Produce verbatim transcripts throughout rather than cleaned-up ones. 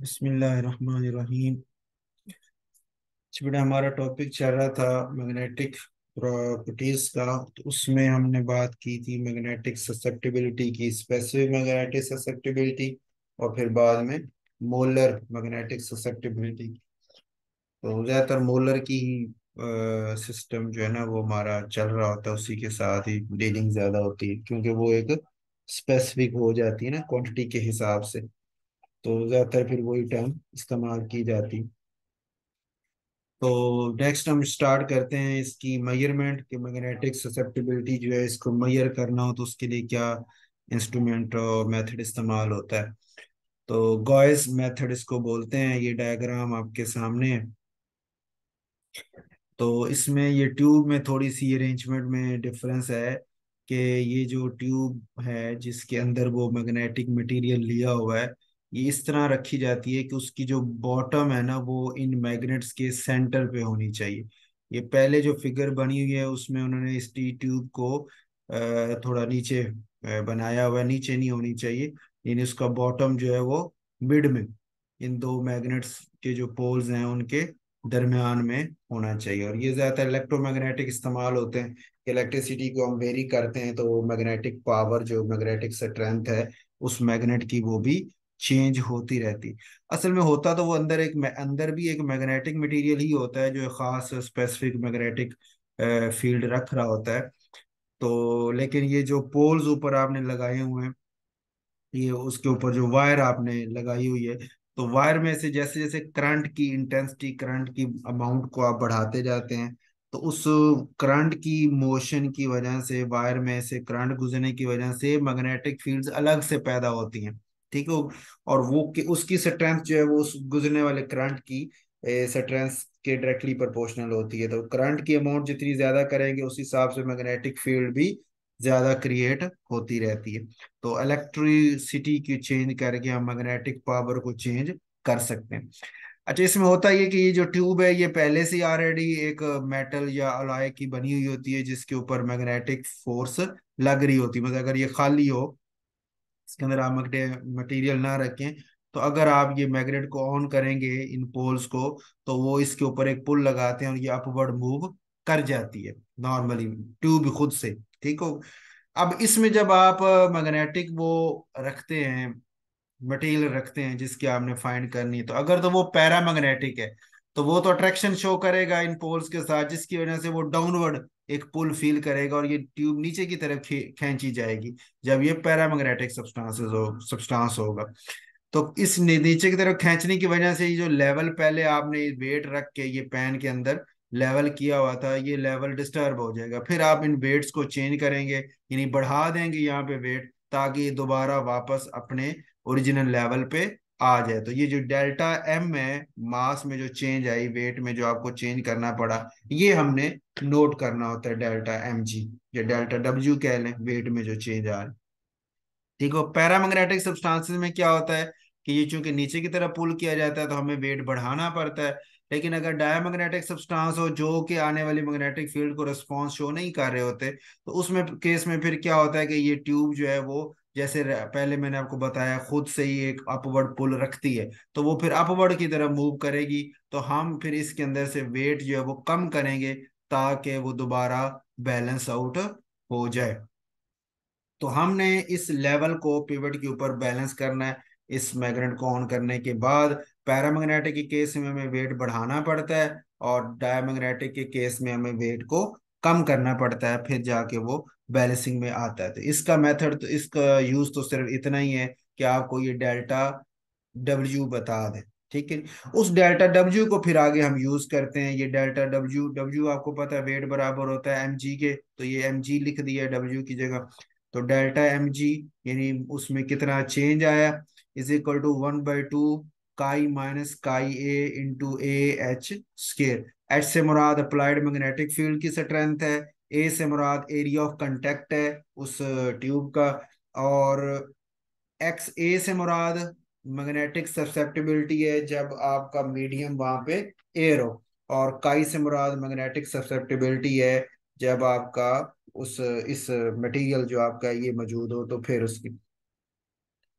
बिस्मिल्लाहिर्रहमानिर्रहीम। अच्छा बेटा, हमारा टॉपिक चल रहा था मैग्नेटिक प्रॉपर्टीज का। तो उसमें हमने बात की थी मैग्नेटिक ससेप्टिबिलिटी की, स्पेसिफिक मैग्नेटिक ससेप्टिबिलिटी, और फिर बाद में मोलर मैग्नेटिक ससेप्टिबिलिटी। तो ज़्यादातर मोलर की ही सिस्टम जो है ना वो हमारा चल रहा होता है, उसी के साथ ही डीलिंग ज़्यादा होती है क्योंकि वो एक स्पेसिफिक हो जाती है ना क्वांटिटी के हिसाब से। तो ज़्यादातर फिर वही टर्म इस्तेमाल की जाती है। तो नेक्स्ट हम स्टार्ट करते हैं इसकी मेजरमेंट कि मैग्नेटिक ससेप्टिबिलिटी जो है इसको मेजर करना हो तो उसके लिए क्या इंस्ट्रूमेंट और मेथड इस्तेमाल होता है। तो गॉस मेथड इसको बोलते हैं। ये डायग्राम आपके सामने है। तो इसमें ये ट्यूब में थोड़ी सी अरेंजमेंट में डिफरेंस है कि ये जो ट्यूब है जिसके अंदर वो मैग्नेटिक मटेरियल लिया हुआ है, ये इस तरह रखी जाती है कि उसकी जो बॉटम है ना वो इन मैग्नेट्स के सेंटर पे होनी चाहिए। ये पहले जो फिगर बनी हुई है उसमें उन्होंने इस टी ट्यूब को अ, थोड़ा नीचे अ, बनाया हुआ है, नीचे नहीं होनी चाहिए। यानी उसका बॉटम जो है वो मिड में, इन दो मैग्नेट्स के जो पोल्स हैं उनके दरमियान में होना चाहिए। और ये ज्यादातर इलेक्ट्रोमैग्नेटिक इस्तेमाल होते हैं। इलेक्ट्रिसिटी को हम वेरी करते हैं तो मैग्नेटिक पावर, जो मैग्नेटिक स्ट्रेंथ है उस मैग्नेट की, वो भी चेंज होती रहती। असल में होता तो वो अंदर एक अंदर भी एक मैग्नेटिक मटेरियल ही होता है जो एक खास स्पेसिफिक मैग्नेटिक फील्ड रख रहा होता है। तो लेकिन ये जो पोल्स ऊपर आपने लगाए हुए हैं, ये उसके ऊपर जो वायर आपने लगाई हुई है, तो वायर में से जैसे जैसे करंट की इंटेंसिटी, करंट की अमाउंट को आप बढ़ाते जाते हैं, तो उस करंट की मोशन की वजह से, वायर में से करंट गुजरने की वजह से मैग्नेटिक फील्ड्स अलग से पैदा होती हैं। ठीक है। और वो कि उसकी स्ट्रेंथ जो है वो उस गुजरने वाले करंट की स्ट्रेंथ के डायरेक्टली प्रोपोर्शनल होती है। तो करंट की अमाउंट जितनी ज्यादा करेंगे उस हिसाब से मैग्नेटिक फील्ड भी ज्यादा क्रिएट होती रहती है। तो इलेक्ट्रिसिटी की चेंज करके हम मैग्नेटिक पावर को चेंज कर सकते हैं। अच्छा, इसमें होता ये कि ये जो ट्यूब है ये पहले से ऑलरेडी एक मेटल या अलॉय की बनी हुई होती है जिसके ऊपर मैग्नेटिक फोर्स लग रही होती है। मतलब अगर ये खाली हो, इसके अंदर आप मटेरियल ना रखें, तो अगर आप ये मैग्नेट को ऑन करेंगे इन पोल्स को, तो वो इसके ऊपर एक पुल लगाते हैं और ये अपवर्ड मूव कर जाती है नॉर्मली ट्यूब खुद से। ठीक हो। अब इसमें जब आप मैग्नेटिक वो रखते हैं, मटेरियल रखते हैं जिसकी आपने फाइंड करनी है, तो अगर तो वो पैरामैग्नेटिक है तो वो तो अट्रैक्शन शो करेगा इन पोल्स के साथ, जिसकी वजह से वो डाउनवर्ड एक पुल फील करेगा और ये ट्यूब नीचे की तरफ खे- खींची जाएगी जब ये पैरामैग्नेटिक सब्सटेंसेस हो सब्सटेंस होगा। तो इस नी- नीचे की तरफ खींचने की वजह से ये जो लेवल पहले आपने वेट रख के ये पैन के अंदर लेवल किया हुआ था, ये लेवल डिस्टर्ब हो जाएगा। फिर आप इन वेट्स को चेंज करेंगे, यानी बढ़ा देंगे यहाँ पे वेट, ताकि ये दोबारा वापस अपने ओरिजिनल लेवल पे आ जाए। तो ये जो डेल्टा एम है, मास में जो चेंज आई, वेट में जो आपको चेंज करना पड़ा, ये हमने नोट करना होता है डेल्टा एम जी, या डेल्टा डब्ल्यू कह लें, वेट में जो चेंज आ रहा है। ठीक है। पैरामैग्नेटिक सब्सटेंसेस में क्या होता है कि ये चूंकि नीचे की तरफ पुल किया जाता है तो हमें वेट बढ़ाना पड़ता है। लेकिन अगर डायमैग्नेटिक सब्सटेंस हो जो कि आने वाली मैग्नेटिक फील्ड को रिस्पॉन्स शो नहीं कर रहे होते, तो उसमें केस में फिर क्या होता है कि ये ट्यूब जो है वो, जैसे र- पहले मैंने आपको बताया, खुद से ही एक अपवर्ड पुल रखती है, तो वो फिर अपवर्ड की तरफ मूव करेगी। तो हम फिर इसके अंदर से वेट जो है वो कम करेंगे ताकि वो दोबारा बैलेंस आउट हो जाए। तो हमने इस लेवल को पिवट के ऊपर बैलेंस करना है। इस मैग्नेट को ऑन करने के बाद पैरामैग्नेटिक के केस में हमें वेट बढ़ाना पड़ता है, और डायमैग्नेटिक के केस में हमें वेट को कम करना पड़ता है, फिर जाके वो बैलेंसिंग में आता है। तो इसका मेथड, तो इसका यूज तो सिर्फ इतना ही है कि आपको ये डेल्टा डब्ल्यू बता दें। ठीक है। उस डेल्टा डब्ल्यू को फिर आगे हम यूज करते हैं। ये डेल्टा डब्ल्यू डब्ल्यू आपको पता है वेट बराबर होता है एम जी के, तो ये एम जी लिख दिया डब्ल्यू की जगह। तो डेल्टा एम जी यानी उसमें कितना चेंज आया, is equal to one by two chi minus chi A into A H square. H से मुराद अप्लाइड मैग्नेटिक फील्ड की स्ट्रेंथ है, ए से मुराद एरिया ऑफ कंटेक्ट है उस ट्यूब का, और एक्स ए से मुराद मैग्नेटिक ससेप्टिबिलिटी है जब आपका मीडियम वहां पे एयर हो, और काई से मुराद मैग्नेटिक ससेप्टिबिलिटी है जब आपका उस इस मटेरियल जो आपका ये मौजूद हो, तो फिर उसकी।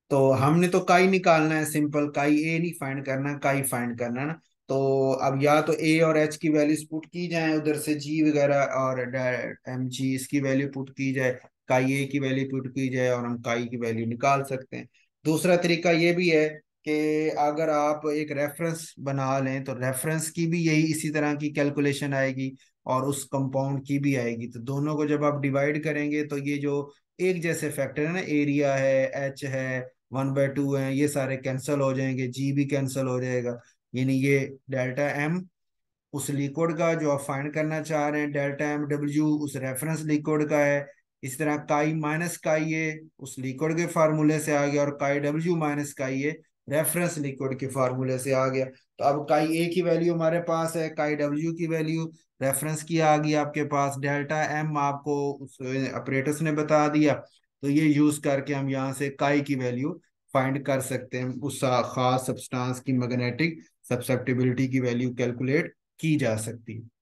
तो हमने तो काई निकालना है, सिंपल काई ए नहीं फाइंड करना, काई फाइंड करना है ना। तो अब या तो ए और एच की वैल्यूज पुट की जाए, उधर से जी वगैरह और एम जी इसकी वैल्यू पुट की जाए, काई ए की वैल्यू पुट की जाए और हम काई की वैल्यू निकाल सकते हैं। दूसरा तरीका ये भी है कि अगर आप एक रेफरेंस बना लें तो रेफरेंस की भी यही इसी तरह की कैलकुलेशन आएगी और उस कंपाउंड की भी आएगी। तो दोनों को जब आप डिवाइड करेंगे तो ये जो एक जैसे फैक्टर है ना, एरिया है, एच है, वन बाय टू है, ये सारे कैंसिल हो जाएंगे, जी भी कैंसिल हो जाएगा। यानी ये डेल्टा एम उस लिक्विड का जो आप फाइंड करना चाह रहे हैं, डेल्टा एम डब्ल्यू उस रेफरेंस लिक्विड का है। इस तरह काई माइनस काई ए उस लिक्विड के फार्मूले से आ गया और काई W minus chi a reference liquid के फार्मूले से आ गया। तो अब काई ए की वैल्यू हमारे पास है, काई डब्ल्यू की वैल्यू रेफरेंस की आ गई आपके पास, डेल्टा एम आपको उस ऑपरेटर्स ने बता दिया। तो ये यूज करके हम यहाँ से काई की वैल्यू फाइंड कर सकते हैं, उस खास सब्सटेंस की मैग्नेटिक सब्सेप्टिबिलिटी की वैल्यू कैलकुलेट की जा सकती है।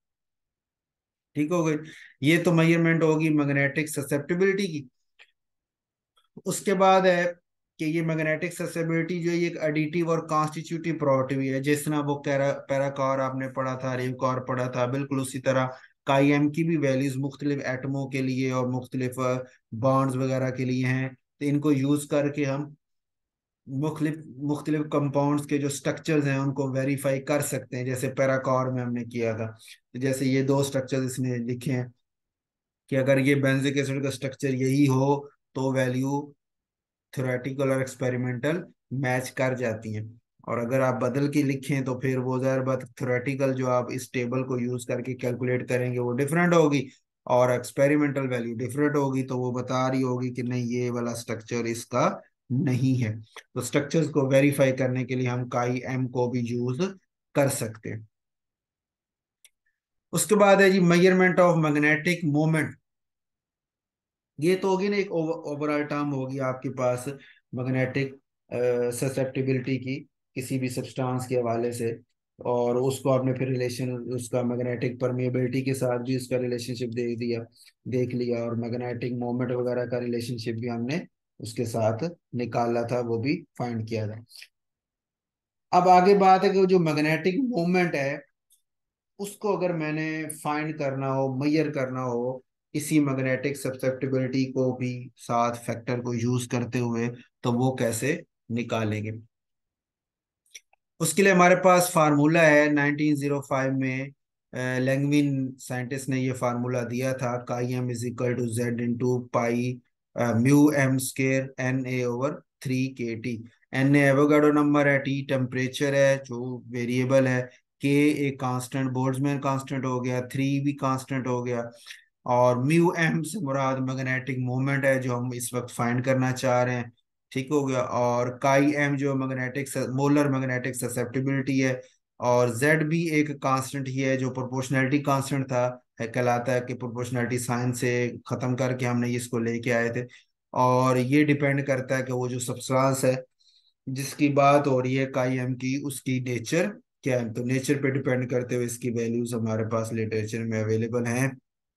ठीक हो गई। ये तो मेजरमेंट होगी मैग्नेटिक ससेप्टिबिलिटी की। उसके बाद है कि ये मैग्नेटिक ससेप्टिबिलिटी जो है, ये एक एडिटिव और कॉन्स्टिट्यूटिव प्रॉपर्टी है। जिस तरह वो पैराकार आपने पढ़ा था, रेवकार पढ़ा था, बिल्कुल उसी तरह काई एम की भी वैल्यूज मुख्तलिफ एटमों के लिए और मुख्तलिफ बॉन्ड्स वगैरह के लिए हैं। तो इनको यूज करके हम मुख्तलिफ मुख्तलिफ कंपाउंड्स के जो स्ट्रक्चर्स हैं उनको वेरीफाई कर सकते हैं, जैसे पैराकॉर में हमने किया था। तो जैसे ये दो स्ट्रक्चर्स इसने लिखे हैं कि अगर ये बेंजिक एसिड का स्ट्रक्चर यही हो तो वैल्यू थ्योरेटिकल और एक्सपेरिमेंटल मैच कर जाती हैं। और अगर आप बदल के लिखें तो फिर वो ज़ाहिर बात, थ्योरेटिकल जो आप इस टेबल को यूज करके कैलकुलेट करेंगे वो डिफरेंट होगी और एक्सपेरिमेंटल वैल्यू डिफरेंट होगी। तो वो बता रही होगी कि नहीं ये वाला स्ट्रक्चर इसका नहीं है। तो स्ट्रक्चर्स को वेरीफाई करने के लिए हम काई एम को भी यूज कर सकते हैं। उसके बाद है G measurement of magnetic moment. ये तो होगी ना एक ओवरऑल टर्म होगी आपके पास मैग्नेटिक ससेप्टिबिलिटी की किसी भी सब्सटेंस के हवाले से। और उसको आपने फिर रिलेशन उसका मैग्नेटिक परमिएबिलिटी के साथ भी उसका रिलेशनशिप देख दिया, देख लिया, और मैग्नेटिक मोमेंट वगैरह का रिलेशनशिप भी हमने उसके साथ निकाला था, वो भी फाइंड किया था। अब आगे बात है कि वो जो मैग्नेटिक मोमेंट है उसको अगर मैंने फाइंड करना हो, मेजर करना हो इसी मैग्नेटिक सब्सेप्टिबिलिटी को भी साथ फैक्टर को यूज करते हुए, तो वो कैसे निकालेंगे। उसके लिए हमारे पास फार्मूला है नाइनटीन ज़ीरो फाइव में लैंगविन साइंटिस्ट ने ये फार्मूला दिया था, chi M is equal to Z into pi mu M square N A over three K T. N A Avogadro number है, टी टेम्परेचर है जो वेरिएबल है, के एक कांस्टेंट बोल्ट्जमैन कांस्टेंट हो गया, थ्री भी कांस्टेंट हो गया, और म्यू एम से मुराद मैग्नेटिक मोमेंट है जो हम इस वक्त फाइंड करना चाह रहे हैं। ठीक हो गया। और काई एम जो मैग्नेटिक मोलर मैग्नेटिक ससेप्टिबिलिटी है, और जेड भी एक कांस्टेंट ही है जो प्रोपोर्शनैलिटी कांस्टेंट था, है कहलाता है कि प्रोपोर्शनैलिटी साइन से खत्म करके हमने इसको लेके आए थे। और ये डिपेंड करता है कि वो जो सब्सटेंस है जिसकी बात हो रही है काई एम की उसकी नेचर क्या है। तो नेचर पे डिपेंड करते हुए इसकी वैल्यूज हमारे पास लिटरेचर में अवेलेबल हैं।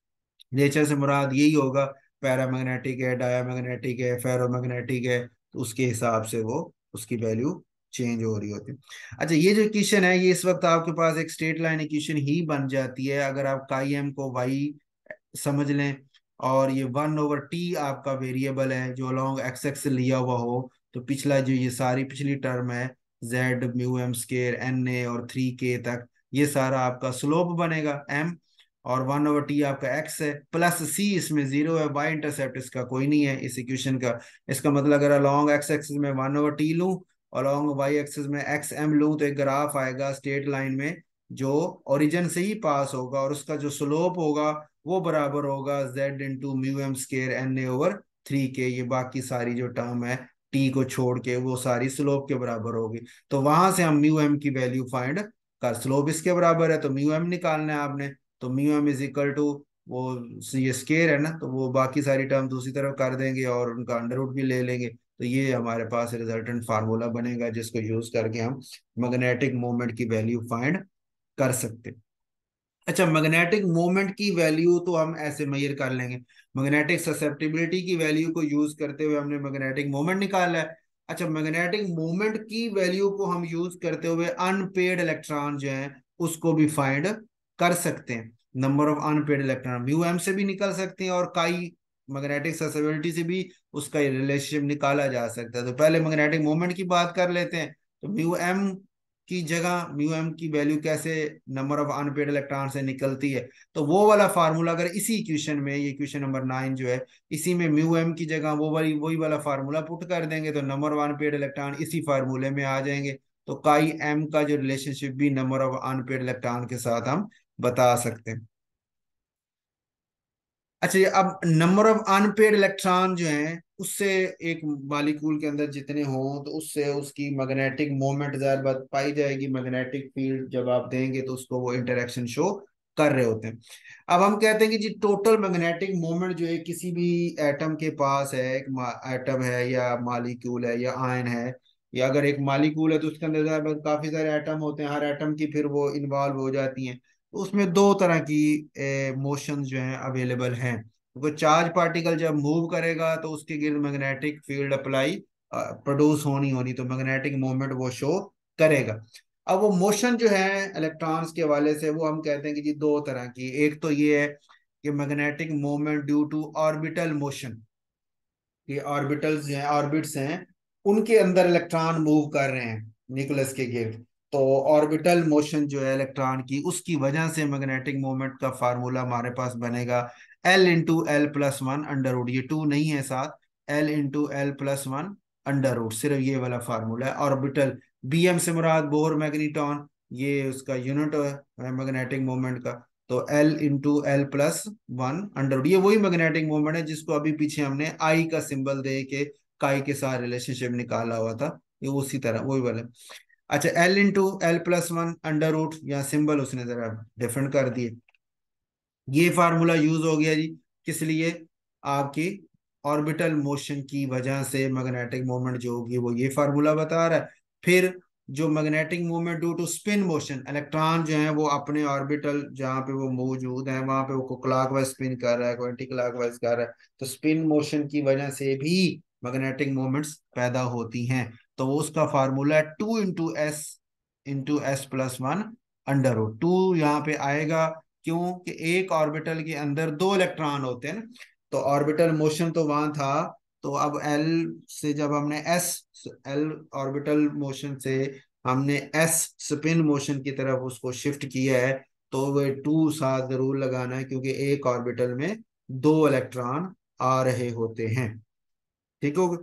नेचर से मुराद यही होगा, पैरामैग्नेटिक है, डायामैग्नेटिक है, फेरोमैग्नेटिक है, तो उसके हिसाब से वो उसकी वैल्यू चेंज हो रही होती है। अच्छा, ये जो इक्वेशन है ये इस वक्त आपके पास एक स्ट्रेट लाइन इक्वेशन ही बन जाती है अगर आप काई एम को वाई समझ लें और ये वन ओवर टी आपका वेरिएबल है जो अलोंग एक्स एक्स लिया हुआ हो। तो पिछला जो ये सारी पिछली टर्म है Z mu M square N A और थ्री के तक, ये सारा आपका स्लोप बनेगा एम, और वन ओवर टी आपका एक्स है, प्लस सी इसमें जीरो है, वाई इंटरसेप्ट इसका कोई नहीं है इस इक्वेशन का। इसका मतलब अगर अलॉन्ग एक्स एक्सिस में वन ओवर टी लूँ, अलॉन्ग वाई एक्सिस में एक्स एम लूँ, तो एक ग्राफ आएगा स्ट्रेट लाइन में जो ओरिजिन से ही पास होगा और उसका जो स्लोप होगा वो बराबर होगा Z into mu M square N A over three K. ये बाकी सारी जो टर्म है टी को छोड़ के वो सारी स्लोप के बराबर होगी। तो वहां से हम म्यू एम की वैल्यू फाइंड कर, स्लोप इसके बराबर है तो म्यू एम निकालना है आपने। तो mu M is equal to वो ये स्केयर है ना, तो वो बाकी सारी टर्म दूसरी तरफ कर देंगे और उनका अंडर रूट भी ले लेंगे। तो ये हमारे पास रिजल्टेंट फार्मूला बनेगा जिसको यूज करके हम मैग्नेटिक मोमेंट की वैल्यू फाइंड कर सकते हैं। अच्छा, मैग्नेटिक मोमेंट की वैल्यू तो हम ऐसे मेजर कर लेंगे, मैग्नेटिक ससेप्टिबिलिटी की वैल्यू को यूज करते हुए हमने मैग्नेटिक मोमेंट निकाला है। अच्छा, मैग्नेटिक मोमेंट की वैल्यू को हम यूज करते हुए अनपेड इलेक्ट्रॉन जो है उसको भी फाइंड कर सकते हैं। Number of unpaired electron mu M से भी निकल सकते हैं, और काई मैग्नेटिक ससेबिलिटी से भी उसका रिलेशनशिप निकाला जा सकता है। तो पहले मैग्नेटिक मोमेंट की बात कर लेते हैं। तो म्यू एम की जगह म्यू एम की वैल्यू कैसे नंबर ऑफ अनपेड इलेक्ट्रॉन से निकलती है, तो वो वाला फार्मूला अगर इसी इक्वेशन में, ये इक्वेशन नंबर नाइन जो है, इसी में म्यू एम की जगह वो वाली वही वाला फार्मूला पुट कर देंगे तो नंबर ऑफ अनपेड इलेक्ट्रॉन इसी फार्मूले में आ जाएंगे। तो काई एम का जो रिलेशनशिप भी नंबर ऑफ अनपेड इलेक्ट्रॉन के साथ हम बता सकते हैं। अच्छा, ये अब नंबर ऑफ अनपेड इलेक्ट्रॉन जो है उससे एक मॉलिक्यूल के अंदर जितने हों तो उससे उसकी मैग्नेटिक मोमेंट जाहिर बात पाई जाएगी। मैग्नेटिक फील्ड जब आप देंगे तो उसको वो इंटरेक्शन शो कर रहे होते हैं। अब हम कहते हैं कि जी टोटल मैग्नेटिक मोमेंट जो है किसी भी एटम के पास है, एक एटम है या मॉलिक्यूल है या आयन है, या अगर एक मॉलिक्यूल है तो उसके अंदर जाहिर बात काफी सारे एटम होते हैं, हर एटम की फिर वो इन्वॉल्व हो जाती हैं। तो उसमें दो तरह की मोशन जो है अवेलेबल हैं। क्योंकि चार्ज पार्टिकल जब मूव करेगा तो उसके गिर्द मैग्नेटिक फील्ड अप्लाई प्रोड्यूस होनी होनी तो मैग्नेटिक मोमेंट वो शो करेगा। अब वो मोशन जो है इलेक्ट्रॉन्स के हवाले से वो हम कहते हैं कि जी दो तरह की, एक तो ये है कि magnetic moment due to orbital motion, ये ऑर्बिटल्स जो हैं, ऑर्बिट्स हैं, उनके अंदर इलेक्ट्रॉन मूव कर रहे हैं न्यूक्लियस के गिर्द। तो ऑर्बिटल मोशन जो है इलेक्ट्रॉन की, उसकी वजह से मैग्नेटिक मोमेंट का फार्मूला हमारे पास बनेगा L into L plus one under root, ये टू नहीं है साथ, L into L plus one under root, सिर्फ ये वाला फार्मूला है। ऑर्बिटल बी एम से मुराद बोर मैग्नीटॉन, ये उसका यूनिट है मैग्नेटिक मोमेंट का। तो L into L plus one under root, ये वही मैग्नेटिक मोमेंट है जिसको अभी पीछे हमने आई का सिंबल दे के काई के साथ रिलेशनशिप निकाला हुआ था, ये उसी तरह वही वाला। अच्छा, L into L plus one under root, या सिंबल उसने जरा डिफरेंट कर दिए। ये फार्मूला यूज हो गया जी, किस लिए? आपकी ऑर्बिटल मोशन की वजह से मैग्नेटिक मोमेंट जो होगी वो ये फार्मूला बता रहा है। फिर जो magnetic moment due to spin motion, electron जो है वो अपने ऑर्बिटल जहाँ पे वो मौजूद है वहां पे वो क्लॉकवाइज स्पिन कर रहा है, कोई एंटी क्लॉकवाइज कर रहा है, तो स्पिन मोशन की वजह से भी मैग्नेटिक मोमेंट्स पैदा होती हैं। तो वो उसका फार्मूला है two into S into S plus one under root. Two यहाँ पे आएगा क्यों कि एक ऑर्बिटल के अंदर दो इलेक्ट्रॉन होते हैं ना, तो ऑर्बिटल मोशन तो वहां था, तो अब एल से जब हमने एस, एल ऑर्बिटल मोशन से हमने एस स्पिन मोशन की तरफ उसको शिफ्ट किया है, तो वे टू साथ जरूर लगाना है क्योंकि एक ऑर्बिटल में दो इलेक्ट्रॉन आ रहे होते हैं। ठीक हो?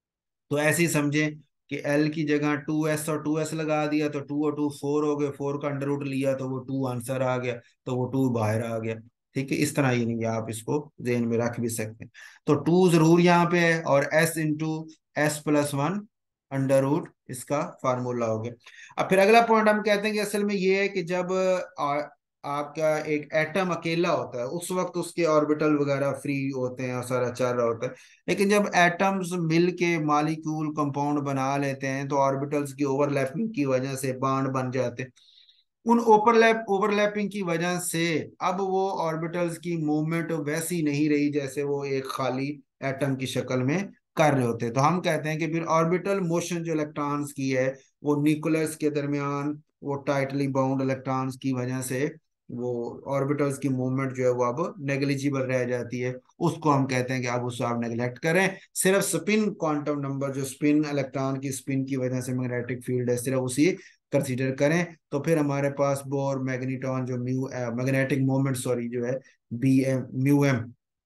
तो ऐसे ही समझे कि एल की जगह टू एस और टू एस लगा दिया तो टू और टू फोर हो गए, फोर का अंडर रूट लिया तो वो टू आंसर आ गया, तो वो टू बाहर आ गया। ठीक है, इस तरह ही नहीं, आप इसको जेन में रख भी सकते हैं। तो टू जरूर यहाँ पे है, और S into S plus one under root इसका फार्मूला हो गया। अब फिर अगला पॉइंट हम कहते हैं कि असल में ये है कि जब आ, आपका एक एटम अकेला होता है उस वक्त उसके ऑर्बिटल वगैरह फ्री होते हैं और सारा चल रहा होता है। लेकिन जब एटम्स मिल के मॉलिक्यूल कंपाउंड बना लेते हैं तो ऑर्बिटल्स की ओवरलैपिंग की वजह से बॉन्ड बन जाते हैं। उन ओवरलैप ओवरलैपिंग की वजह से अब वो ऑर्बिटल्स की मूवमेंट वैसी नहीं रही जैसे वो एक खाली एटम की शक्ल में कर रहे होते। तो हम कहते हैं कि फिर ऑर्बिटल मोशन जो इलेक्ट्रॉन्स की है वो न्यूक्लियस के दरमियान वो टाइटली बाउंड इलेक्ट्रॉन्स की वजह से वो ऑर्बिटल्स की मूवमेंट जो है वो अब नेग्लिजिबल रह जाती है। उसको हम कहते हैं कि अब उसको आप नेग्लेक्ट करें, सिर्फ स्पिन क्वांटम नंबर जो स्पिन इलेक्ट्रॉन की स्पिन की वजह से मैग्नेटिक फील्ड है सिर्फ उसी कंसीडर करें। तो फिर हमारे पास बोर मैग्नीटॉन जो म्यू मैग्नेटिक मोमेंट सॉरी जो है बी एम म्यू एम,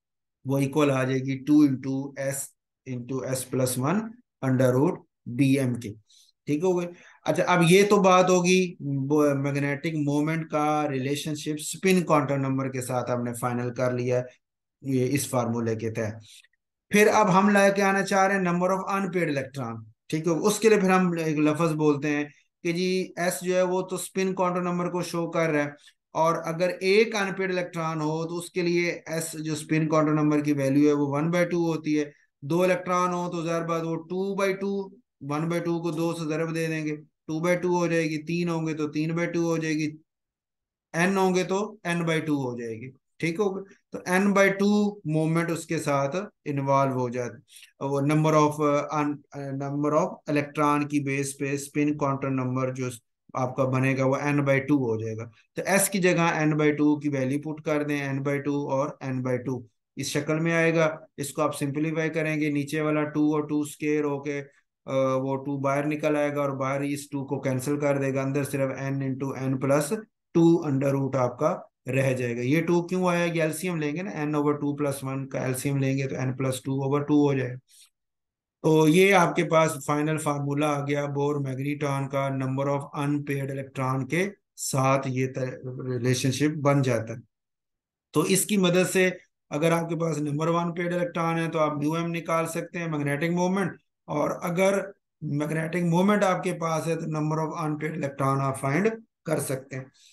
वो इक्वल आ जाएगी two into S into S plus one under root B M के। ठीक हो गए? अच्छा, अब ये तो बात होगी मैग्नेटिक मोमेंट का रिलेशनशिप स्पिन क्वांटम नंबर के साथ हमने फाइनल कर लिया है ये इस फार्मूले के तहत। फिर अब हम लेके आना चाह रहे हैं नंबर ऑफ अनपेड इलेक्ट्रॉन। ठीक है, उसके लिए फिर हम एक लफ्ज बोलते हैं कि जी एस जो है वो तो स्पिन क्वांटम नंबर को शो कर रहा है, और अगर एक अनपेड इलेक्ट्रॉन हो तो उसके लिए एस जो स्पिन क्वांटम नंबर की वैल्यू है वो वन बाई टू होती है। दो इलेक्ट्रॉन हो तो जाहिर बात वो two by two, one by two को दो से ضرب दे देंगे, टू बाई टू हो जाएगी, तीन होंगे तो तीन बाई टू हो जाएगी, एन होंगे तो एन बाई टू हो जाएगी। ठीक हो गया। तो एन बाई टू मोमेंट उसके साथ इन्वॉल्व हो जाते, वो number of number of electron की बेस पे स्पिन क्वांटम नंबर जो आपका बनेगा वो एन बाई टू हो जाएगा। तो एस की जगह एन बाई टू की वैल्यू पुट कर दें, एन बाई टू और एन बाई टू इस शक्ल में आएगा। इसको आप सिंपलीफाई करेंगे, नीचे वाला टू और टू स्केयर होके अ, वो टू बाहर निकल आएगा और बाहर इस टू को कैंसिल कर देगा, अंदर सिर्फ N into N plus two under root आपका रह जाएगा। ये टू क्यों आया कि एलसीएम लेंगे ना, N over two plus one का एलसीएम लेंगे तो N plus two over two हो जाएगा। तो ये आपके पास फाइनल फार्मूला आ गया बोर मैग्नीट्रॉन का, नंबर ऑफ अनपेयर्ड इलेक्ट्रॉन के साथ ये रिलेशनशिप बन जाता है। तो इसकी मदद से अगर आपके पास नंबर वन पेड इलेक्ट्रॉन है तो आप म्यू एम निकाल सकते हैं मैग्नेटिक मोमेंट, और अगर मैग्नेटिक मोमेंट आपके पास है तो नंबर ऑफ अनपेड इलेक्ट्रॉन आप फाइंड कर सकते हैं।